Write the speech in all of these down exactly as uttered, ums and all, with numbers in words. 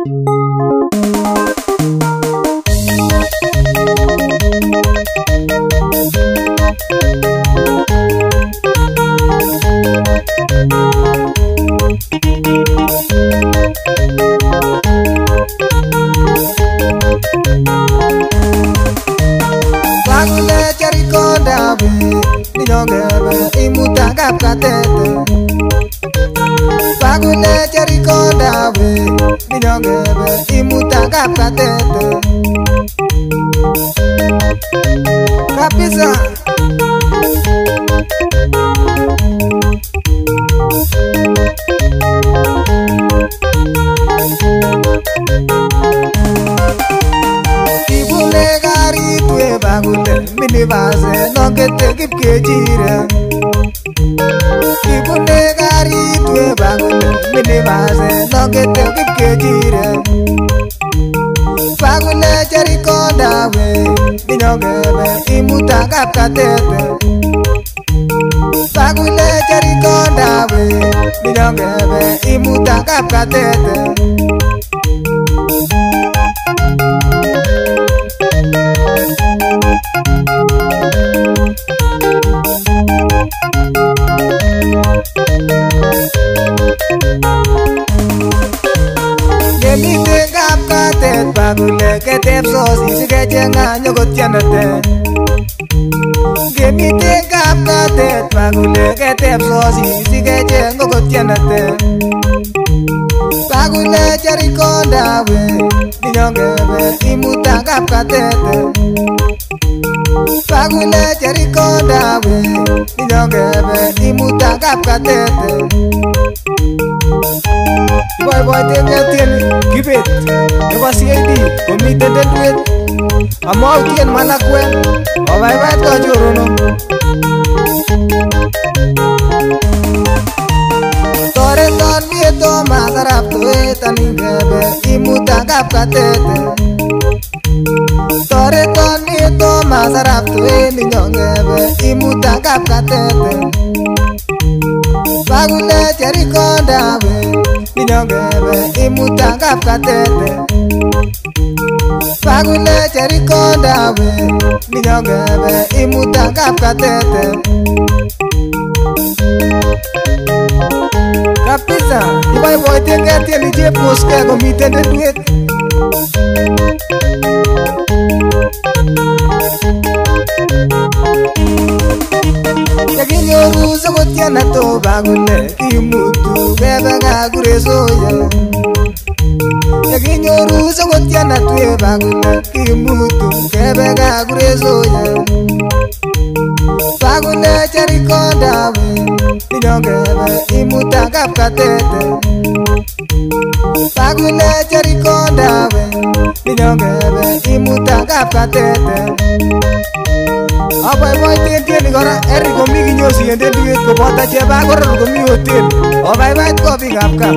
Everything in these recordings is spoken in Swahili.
Bagule charikonda we ninyongebe imuta kapkatete. Bagule charikonda we ninyongebe imuta kapkatete. Kapisa Ibune gari tue bagule minibase nongete kipkejire. Ibune gari tue bagule minibase nongete kipkejire. Bagule charikonda we ninyongebe imuta kapkatete. Bagule charikonda we ninyongebe imuta kapkatete. Gemite kapkatet bagule ketep sosi sikejenga nyokotianate. Gemite kapkatet bagule ketep sosi sikejenga nyokotianate. Bagule charikonda we ninyongebe imuta kapkatete. Bagule charikonda we ninyongebe imuta kapkatete. Boy boy tenga tieni kibet nebo C I D komiten tenduet amau tien malakwen obaibat kachorono. Toreton mieto masarap tuet aningebe imuta kapkatete. Toreton mieto masarap tuet ninyongebe imuta kapkatete. Bagule charikonda we ninyongebe imuta kapkatete. Bagule charikonda we ninyongebe imuta kapkatete. Kapisa ibai boy tenga tieni cheposke komiten tenduet. Yakinyoru sokotiana to bagule imutu kebe kakure soya. Yakinyoru sokotiana tue bagule imutu kebe kakure soya. Bagule charikonda we ninyongebe imuta kapkatete. Bagule charikonda we ninyongebe imuta kapkatete. Abai boy tien tien kora eri komi kinyosi en tenduet kobota cheba koror komi hotel. Abai bai ko bikap ka.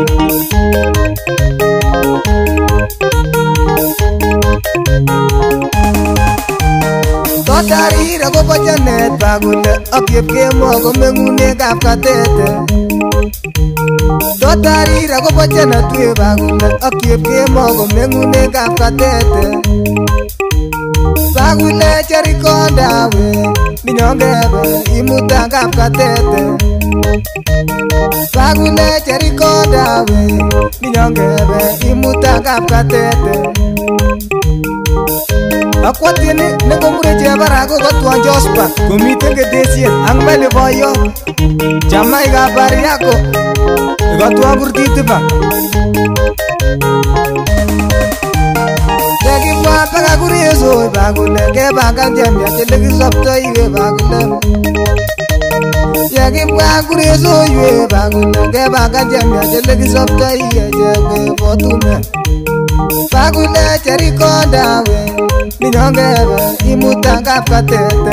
Totarira kobo janet bagule akyep kemo komengune kapkatete. Totarira kobo janet we bagule akyep kemo komengune kapkatete. Bagule charikonda we ninyongebe imuta kapkatete. Bagule charikonda we ninyongebe imuta kapkatete. Akwatini nekomure chebarago kotwan Jospa komiten ketesiet ang mele boyo chamai kabari yako ikotwan kurtitiba. Yakibwa paka kureso bagule kebangan jamia chelekisopto iwe bagule. Yakibwa kureso iwe bagule kebangan jamia chelekisopto iwe jebe fotume. Bagule charikonda we ninyongebe imuta kapkatete.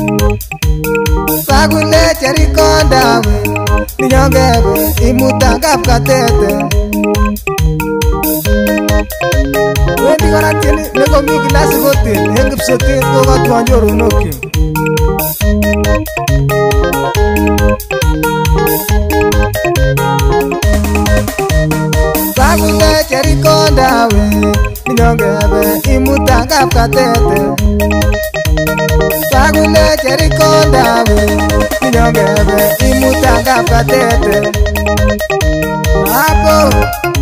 Bagule charikonda we ninyongebe imuta kapkatete. Wendi kora tieni nekomi kilasi hotel en Kipsotet kokotwan choronokyu. Bagule charikonda Jerikondawe Ninyongebe imuta kapkatete Twagule Jerikondawe Ninyongebe imuta kapkatete Hapo